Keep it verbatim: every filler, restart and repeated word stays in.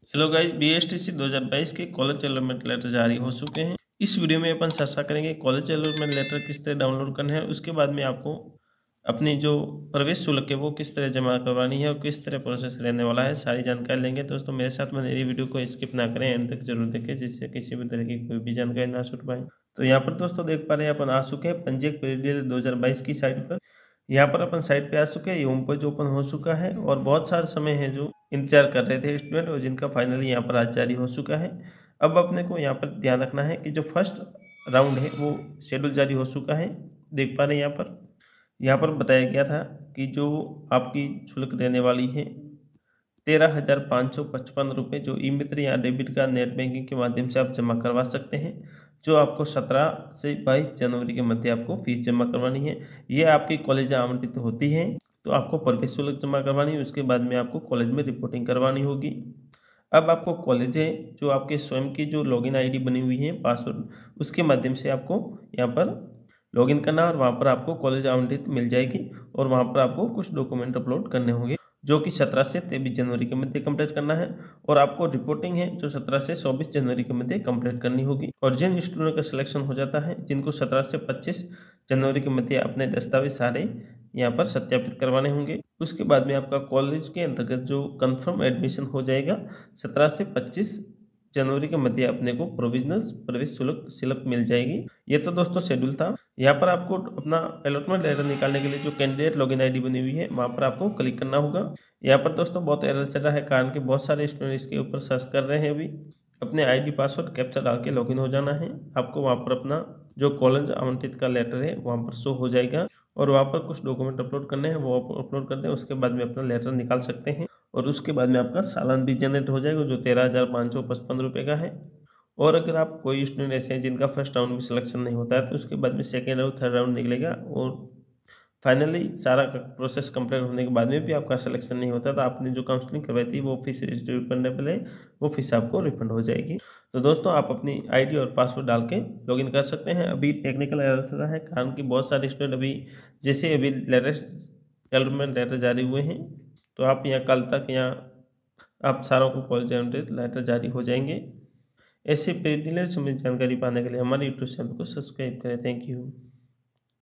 Hello guys, B S T C दो हज़ार बाईस के कॉलेज अलॉटमेंट लेटर जारी हो चुके हैं। इस वीडियो में अपन चर्चा करेंगे कॉलेज अलॉटमेंट लेटर किस तरह डाउनलोड करना है। उसके बाद में आपको अपनी जो प्रवेश शुल्क है वो किस तरह जमा करवानी है और किस तरह प्रोसेस रहने वाला है, सारी जानकारी लेंगे। दोस्तों मेरे साथ में मेरी वीडियो को स्किप ना करें, एंड तक जरूर देखें जिससे किसी भी तरह की कोई भी जानकारी ना छूट पाए। तो यहाँ पर दोस्तों देख पा रहे हैं अपन आ चुके हैं पंजीयक पीरियड दो हज़ार बाईस की साइट पर। यहाँ पर अपन साइट पे आ चुके हैं, ये होम पेज ओपन हो चुका है और बहुत सारा समय है जो इंतजार कर रहे थे स्टूडेंट और जिनका फाइनली यहाँ पर आज जारी हो चुका है। अब अपने को यहाँ पर ध्यान रखना है कि जो फर्स्ट राउंड है वो शेड्यूल जारी हो चुका है। देख पा रहे हैं यहाँ पर यहाँ पर बताया गया था कि जो आपकी शुल्क देने वाली है तेरह हज़ार पाँच सौ पचपन रुपये, जो ई मित्र या डेबिट कार्ड नेट बैंकिंग के माध्यम से आप जमा करवा सकते हैं। जो आपको सत्रह से बाईस जनवरी के मध्य आपको फीस जमा करवानी है। ये आपकी कॉलेज आवंटित होती है तो आपको प्रवेश शुल्क जमा करवानी है। उसके बाद में आपको कॉलेज में रिपोर्टिंग करवानी होगी। अब आपको कॉलेज है जो आपके स्वयं की जो लॉगिन आईडी बनी हुई है पासवर्ड, उसके माध्यम से आपको यहाँ पर लॉगिन करना और वहाँ पर आपको कॉलेज आवंटित मिल जाएगी और वहाँ पर आपको कुछ डॉक्यूमेंट अपलोड करने होंगे जो कि सत्रह से तेईस जनवरी के मध्य कंप्लीट करना है। और आपको रिपोर्टिंग है जो सत्रह से चौबीस जनवरी के मध्य कंप्लीट करनी होगी। और जिन स्टूडेंट का सिलेक्शन हो जाता है, जिनको सत्रह से पच्चीस जनवरी के मध्य अपने दस्तावेज सारे यहाँ पर सत्यापित करवाने होंगे। उसके बाद में आपका कॉलेज के अंतर्गत जो कंफर्म एडमिशन हो जाएगा सत्रह से पच्चीस जनवरी के मध्य अपने को प्रोविजनल प्रवेश शुल्क स्लिप मिल जाएगी। ये तो दोस्तों शेड्यूल था। यहाँ पर आपको अपना अलॉटमेंट लेटर निकालने के लिए जो कैंडिडेट लॉगिन आईडी बनी हुई है वहाँ पर आपको क्लिक करना होगा। यहाँ पर दोस्तों बहुत एरर चल रहा है, कारण कि बहुत सारे स्टूडेंट इसके ऊपर सर्च कर रहे हैं। अभी अपने आईडी पासवर्ड कैप्चा डाल के लॉगिन हो जाना है। आपको वहाँ पर अपना जो कॉलेज आवंटित का लेटर है वहाँ पर शो हो जाएगा और वहाँ पर कुछ डॉक्यूमेंट अपलोड करने हैं, वो अपलोड कर दें। उसके बाद में अपना लेटर निकाल सकते हैं और उसके बाद में आपका सालाना भी जनरेट हो जाएगा जो तेरह हज़ार पाँच सौ पचपन रुपये का है। और अगर आप कोई स्टूडेंट ऐसे हैं जिनका फर्स्ट राउंड में सिलेक्शन नहीं होता है तो उसके बाद में सेकेंड और थर्ड राउंड निकलेगा और फाइनली सारा प्रोसेस कंप्लीट होने के बाद में भी आपका सिलेक्शन नहीं होता तो आपने जो काउंसलिंग करवाई थी वो फीस रिफंडेबल है, वो फीस आपको रिफंड हो जाएगी। तो दोस्तों आप अपनी आईडी और पासवर्ड डाल के लॉगिन कर सकते हैं। अभी टेक्निकल एरर चल रहा है कारण कि बहुत सारे स्टूडेंट अभी जैसे अभी लेटेस्ट अलॉटमेंट लेटर जारी हुए हैं तो आप यहाँ कल तक यहाँ आप सारों को कॉलेज लेटर जारी हो जाएंगे। ऐसे पेड संबंधित जानकारी पाने के लिए हमारे यूट्यूब चैनल को सब्सक्राइब करें। Thank you.